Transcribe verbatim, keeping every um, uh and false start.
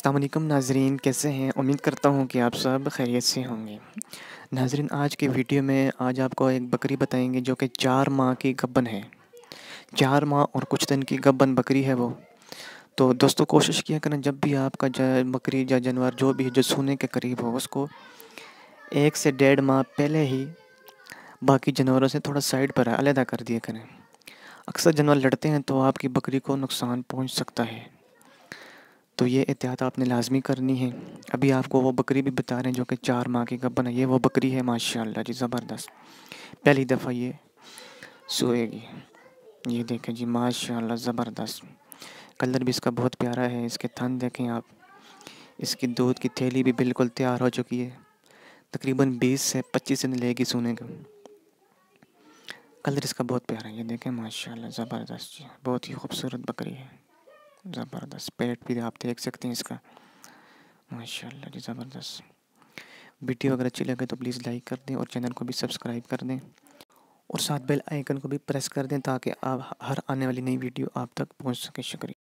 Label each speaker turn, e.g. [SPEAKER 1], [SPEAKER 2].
[SPEAKER 1] अस्सलाम वालेकुम नाज़रीन, कैसे हैं? उम्मीद करता हूँ कि आप सब खैरियत से होंगे। नाज़रीन, आज की वीडियो में आज आपको एक बकरी बताएँगे जो कि चार माह की गब्बन है। चार माह और कुछ दिन की गब्बन बकरी है वो। तो दोस्तों, कोशिश किया करें जब भी आपका ज बकरी या जानवर जो भी है जो सूने के करीब हो, उसको एक से डेढ़ माह पहले ही बाकी जानवरों से थोड़ा साइड पर अलग कर दिया करें। अक्सर जानवर लड़ते हैं तो आपकी बकरी को नुकसान पहुँच सकता है। तो ये एहतियात आपने लाज़मी करनी है। अभी आपको वो बकरी भी बता रहे हैं जो कि चार माह की गब्बन है। ये वो बकरी है, माशाअल्लाह जी, ज़बरदस्त। पहली दफ़ा ये सोएगी। ये देखें जी, माशाअल्लाह ज़बरदस्त। कलर भी इसका बहुत प्यारा है। इसके थन देखें आप। इसकी दूध की थैली भी बिल्कुल तैयार हो चुकी है। तकरीबन बीस से पच्चीस दिन लेगी सोने का। कलर इसका बहुत प्यारा है। ये देखें, माशाअल्लाह ज़बरदस्त जी, बहुत ही खूबसूरत बकरी है। ज़बरदस्त पेट भी आप देख सकते हैं इसका, माशाअल्लाह जी, ज़बरदस्त। वीडियो अगर अच्छी लगे तो प्लीज़ लाइक कर दें और चैनल को भी सब्सक्राइब कर दें और साथ बेल आइकन को भी प्रेस कर दें ताकि आप हर आने वाली नई वीडियो आप तक पहुंच सके। शुक्रिया।